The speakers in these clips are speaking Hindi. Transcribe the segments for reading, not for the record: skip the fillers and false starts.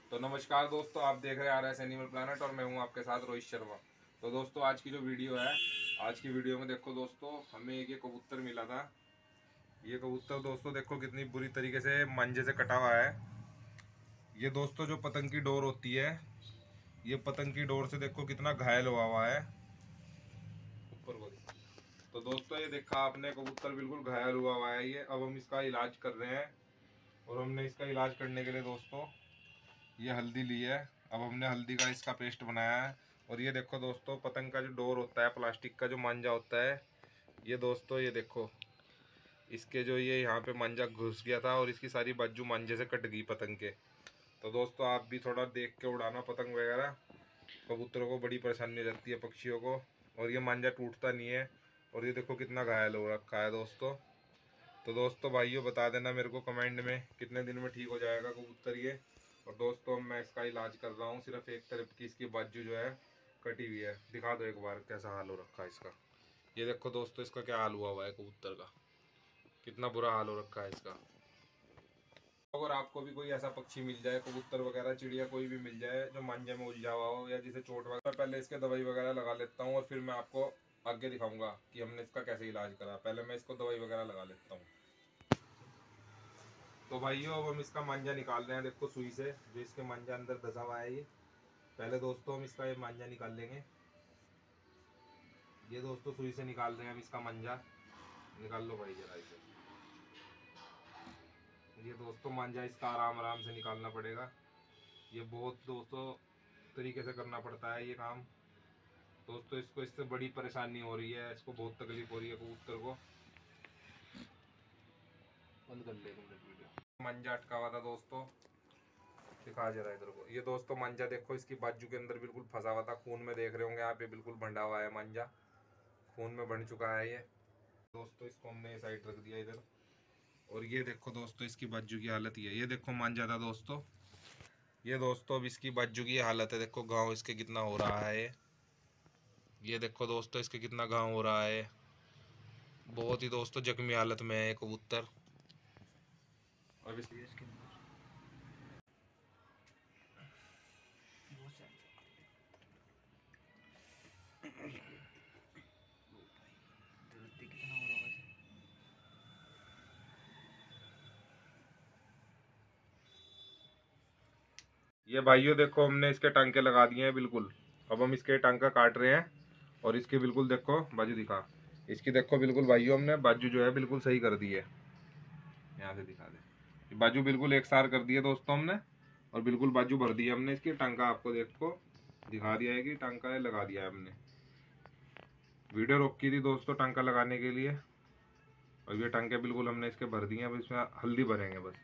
तो नमस्कार दोस्तों, आप देख रहे हैं RS एनिमल प्लानट और मैं हूं आपके साथ रोहित शर्मा। तो दोस्तों आज की जो वीडियो है, आज की वीडियो में देखो दोस्तों, हमें एक ये कबूतर मिला था। ये कबूतर दोस्तों देखो कितनी बुरी तरीके से मंजे से कटा हुआ है। ये दोस्तों जो पतंग की डोर होती है, ये पतंग की डोर से देखो कितना घायल हुआ है ऊपर को। तो दोस्तों ये देखा आपने, कबूतर बिल्कुल घायल हुआ है ये। अब हम इसका इलाज कर रहे हैं और हमने इसका इलाज करने के लिए दोस्तों ये हल्दी ली है। अब हमने हल्दी का इसका पेस्ट बनाया है। और ये देखो दोस्तों, पतंग का जो डोर होता है, प्लास्टिक का जो मांझा होता है, ये दोस्तों ये देखो, इसके जो ये यहाँ पे मांझा घुस गया था और इसकी सारी बाजू मांझे से कट गई पतंग के। तो दोस्तों आप भी थोड़ा देख के उड़ाना पतंग वगैरह, कबूतरों को बड़ी परेशानी रहती है पक्षियों को। और ये मांझा टूटता नहीं है। और ये देखो कितना घायल हो रखा है दोस्तों। तो दोस्तों भाइयों बता देना मेरे को कमेंट में कितने दिन में ठीक हो जाएगा कबूतर ये। और दोस्तों मैं इसका इलाज कर रहा हूँ, सिर्फ एक तरफ की इसकी बाजू जो है कटी हुई है। दिखा दो एक बार कैसा हाल हो रखा है इसका। ये देखो दोस्तों इसका क्या हाल हुआ है कबूतर का, कितना बुरा हाल हो रखा है इसका। अगर आपको भी कोई ऐसा पक्षी मिल जाए, कबूतर वगैरह चिड़िया कोई भी मिल जाए जो मांझे में उलझा हुआ हो या जिसे चोट वगैरह, पहले इसके दवाई वगैरह लगा लेता हूँ और फिर मैं आपको आगे दिखाऊंगा कि हमने इसका कैसे इलाज करा। पहले मैं इसको दवाई वगैरह लगा लेता हूँ। तो भाइयों अब हम इसका मांझा निकाल रहे हैं, देखो सुई से जो इसके मांझा अंदर धसा हुआ है ये। पहले दोस्तों हम इसका ये मांझा निकाल लेंगे। ये दोस्तों सुई से निकाल रहे हैं हम इसका मांझा। निकाल लो भाई जरा इसे। ये दोस्तों मांझा इसका आराम आराम से निकालना पड़ेगा। ये बहुत दोस्तों तरीके से करना पड़ता है ये काम। दोस्तों इसको इससे बड़ी परेशानी हो रही है, इसको बहुत तकलीफ हो रही है कबूतर को। बंद कर ले वीडियो। मांझा अटका हुआ था दोस्तों, दिखा जरा इधर को। ये दोस्तों मांझा देखो इसकी बाजू के अंदर बिल्कुल फंसा हुआ था, खून में देख रहे होंगे आप, ये बिल्कुल बंधा हुआ है मांझा, खून में बन चुका है ये। दोस्तों इसको हमने ये साइड रख दिया इधर। और ये देखो दोस्तों इसकी बाजू की हालत ये है। ये देखो मांझा था दोस्तों, ये दोस्तों अब इसकी बाजू की हालत है। देखो घाव इसके कितना हो रहा है। ये देखो दोस्तों इसके कितना घाव हो रहा है। बहुत ही दोस्तों जख्मी हालत में है ये कबूतर। अब इसके ये भाइयों देखो हमने इसके टांके लगा दिए हैं बिल्कुल। अब हम इसके टांका काट रहे हैं और इसके बिल्कुल देखो बाजू दिखा, इसकी देखो बिल्कुल भाइयों हमने बाजू जो है बिल्कुल सही कर दी है। यहाँ से दिखा दे, बाजू बिल्कुल एक सार कर दी है दोस्तों हमने। और बिल्कुल बाजू भर दी है हमने इसकी। टांका आपको देखो दिखा दिया है कि टांका लगा दिया है हमने। वीडियो रोक की थी दोस्तों टांका लगाने के लिए। और ये टांके बिल्कुल हमने इसके भर दिए हैं। अब इसमें हल्दी भरेंगे बस।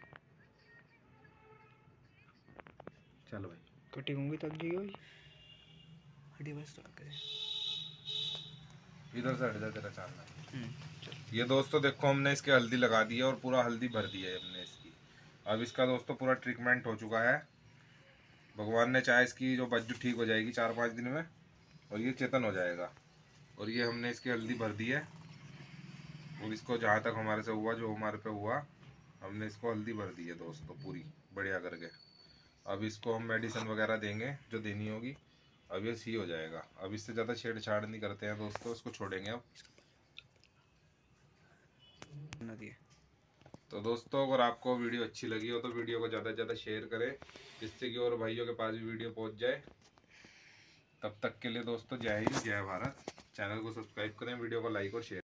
चलो भाई कटिंग होंगी तक जी होगी हड्डी बस तो इधर से हट जा तेरा चालना। ये दोस्तों देखो हमने इसके हल्दी लगा दी है और पूरा हल्दी भर दी है हमने इसकी। अब इसका दोस्तों पूरा ट्रीटमेंट हो चुका है। भगवान ने चाहे इसकी जो बज्जू ठीक हो जाएगी 4-5 दिन में और ये चेतन हो जाएगा। और ये हमने इसकी हल्दी भर दी है और इसको जहाँ तक हमारे से हुआ, जो हमारे पे हुआ, हमने इसको हल्दी भर दी है दोस्तों पूरी बढ़िया करके। अब इसको हम मेडिसिन वगैरह देंगे जो देनी होगी। अब ये सही हो जाएगा। अब इससे ज़्यादा छेड़छाड़ नहीं करते हैं दोस्तों, इसको छोड़ेंगे अब। तो दोस्तों अगर आपको वीडियो अच्छी लगी हो तो वीडियो को ज़्यादा से ज़्यादा शेयर करें, जिससे कि और भाइयों के पास भी वीडियो पहुंच जाए। तब तक के लिए दोस्तों जय हिंद जय भारत। चैनल को सब्सक्राइब करें, वीडियो को लाइक और शेयर।